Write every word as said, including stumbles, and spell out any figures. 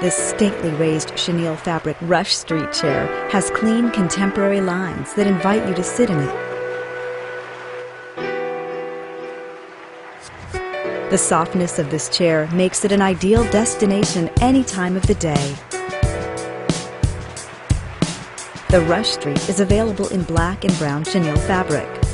This stately raised chenille fabric Rush Street chair has clean contemporary lines that invite you to sit in it. The softness of this chair makes it an ideal destination any time of the day. The Rush Street is available in black and brown chenille fabric.